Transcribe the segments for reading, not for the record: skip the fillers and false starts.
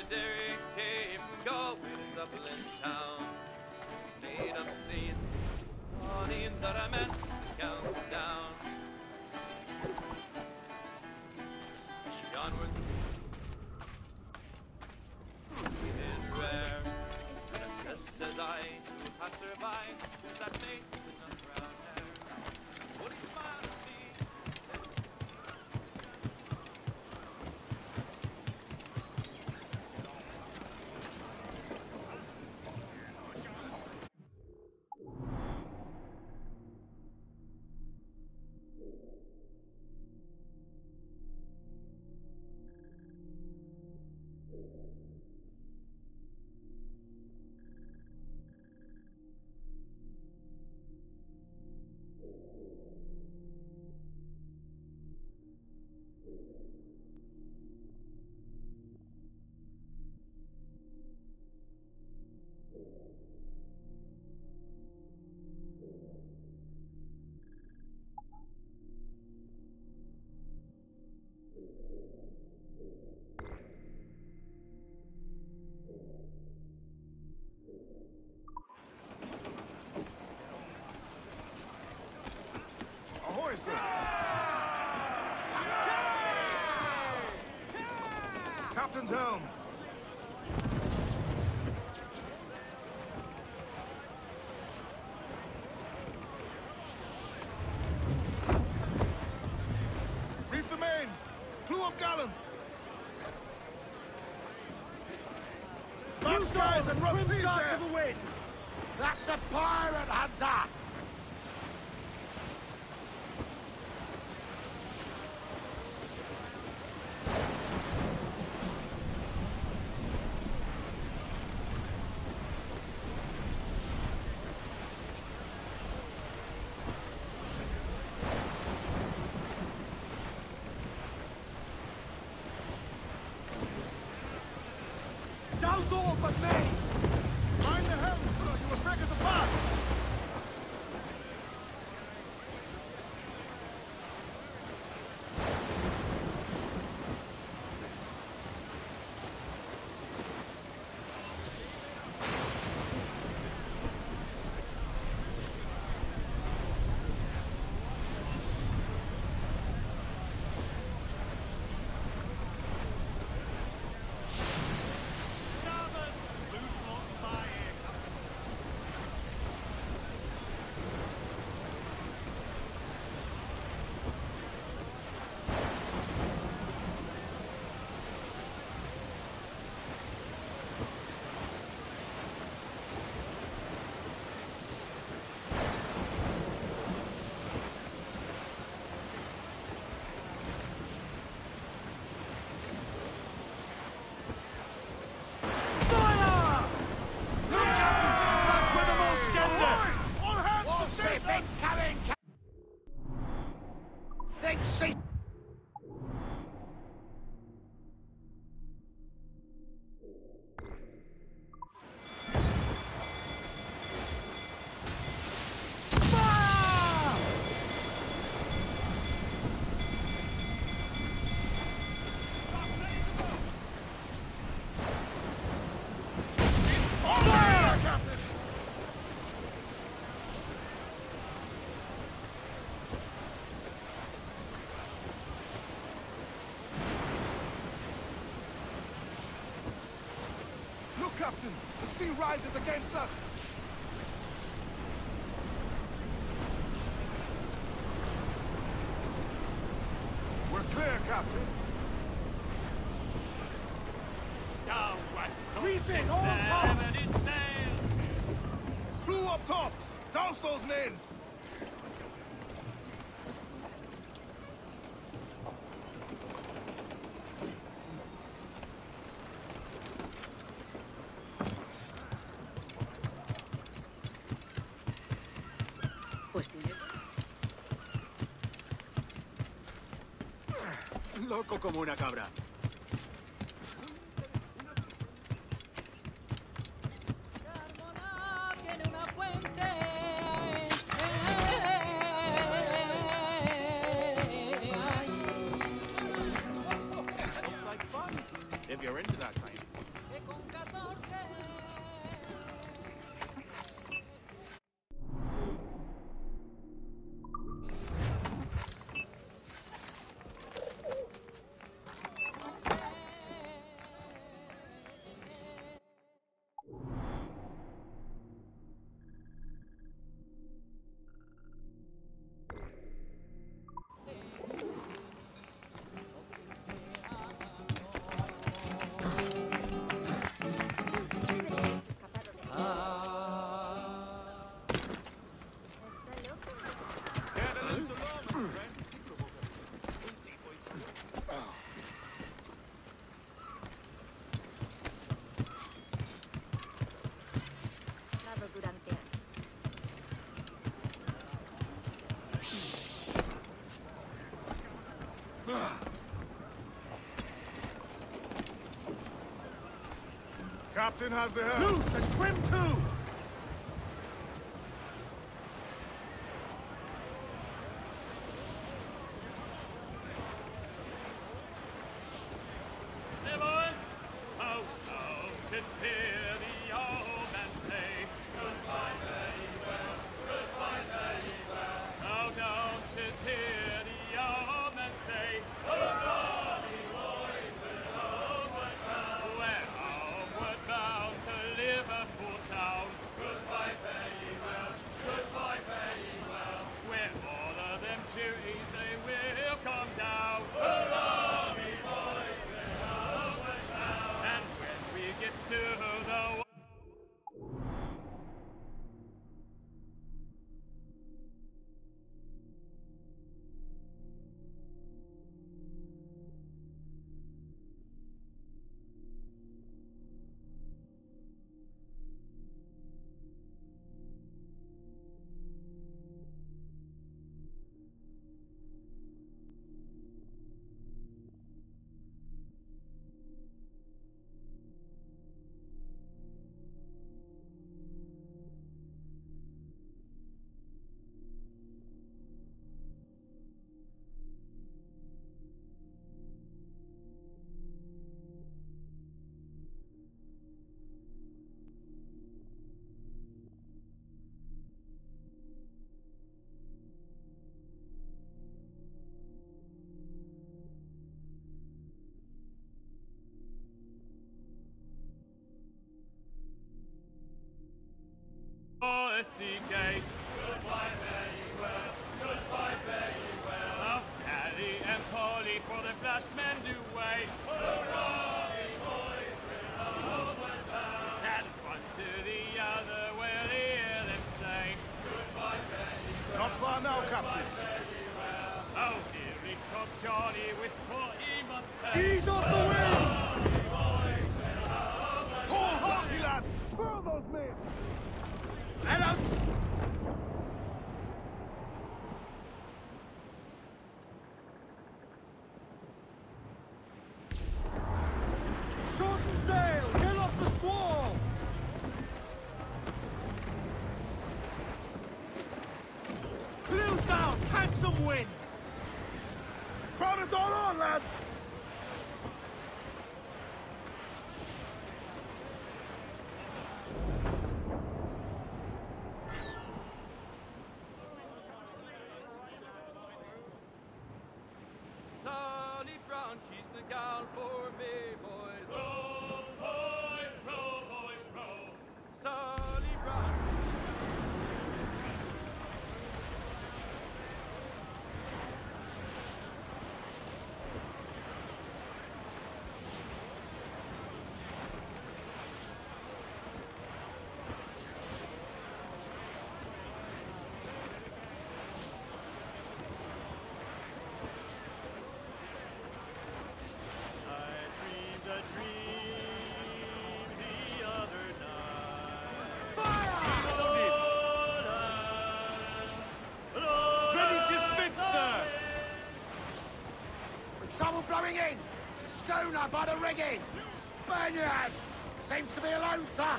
Derry came going Dublin town. Made him seen, on in that a man counts down. She onward, is rare. And says I to pass her by, that mate with no brown hair. Would he smile at me? Ahoy, sir! Captain's helm! Reef the mains! Clew up gallants! Black skies and rough seas there! To the wind! That's a pirate hunter! Douse all but me! Mind the helm, sir! You will break us apart! Look, Captain! The sea rises against us! We're clear, Captain! Down west, Reef it, all tops! and it sails. Clew up tops! Douse those mains! Loco como una cabra. Tiene una fuente. If you're into that kind. Captain has the helm. Loose and trim too! Hey boys! Oh, oh, just hear the old man say, goodbye, farewell, goodbye, farewell. Oh, don't just hear the old man say, goodbye, boys, we're homeward bound. We're homeward bound to Liverpool town. Goodbye, farewell, goodbye, farewell. Where all of them duties they will come down. Hurrah, me boys, we're homeward bound. And when we get to the sea gates. Goodbye, very well. Goodbye, very well. Oh, Sally and Polly for the flashmen do wait. Hurrah, boys, we're homeward bound. And one to the other will hear them say, goodbye, very well. Not far now, Captain. Very well. Oh, here he comes Johnny with 40 months pay. Ease off the wind! Hold hearty, lad! Furl those men! Let us! Shorten sail! Get off the squall! Clews down! Catch some wind! Crowd it all on, lads! Sally Brown, she's the gal for me, boys. Row, boys, row, boys, row. Sally Brown. Trouble blowing in! Schooner by the rigging! Spaniards! Seems to be alone, sir!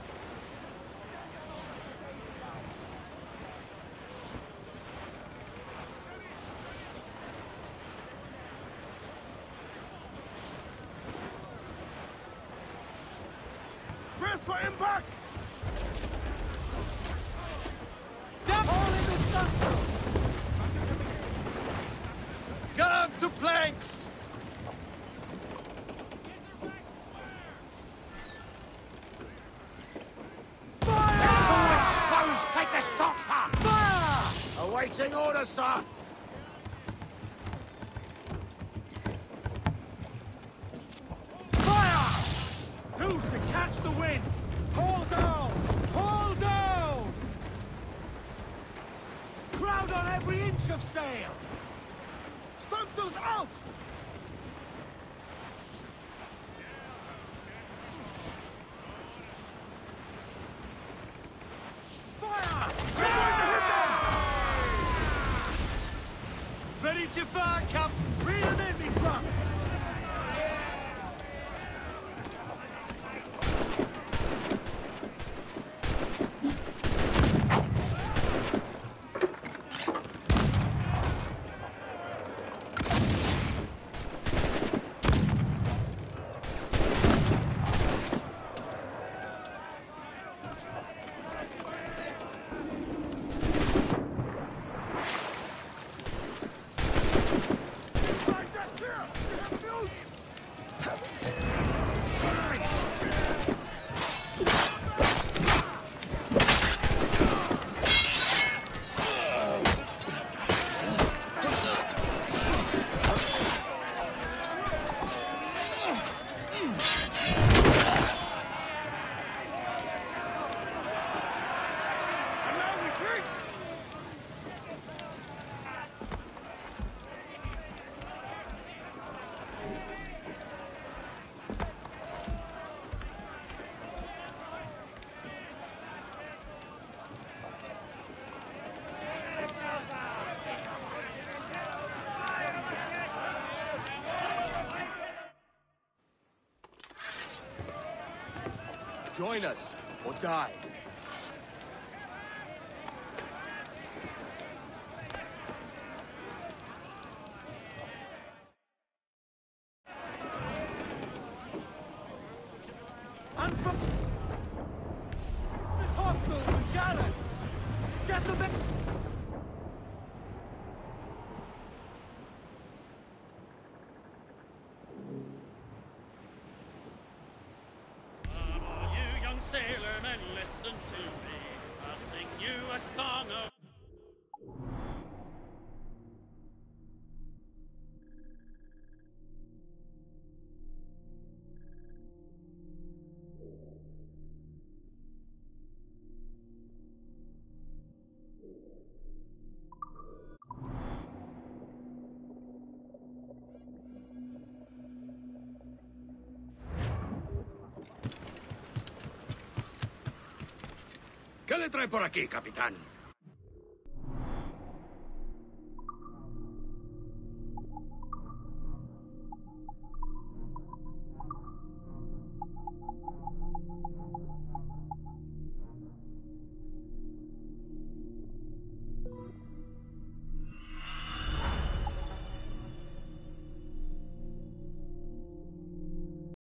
Brace for impact! All in the stunsail! Gun to planks! Foes, take the shot, sir! Fire! Awaiting orders, sir! Fire! Loose and catch the wind! Haul down! Haul down! Crowd on every inch of sail! Stunsails out! Fire! We're going to hit them! Ready to fire, Captain! Reel them in, me truck! Join us, or die. Unfurl the topsails and gallants! Get them in! Come all you young sailormen, listen to me. I'll sing you a song of... ¿Qué le trae por aquí, capitán?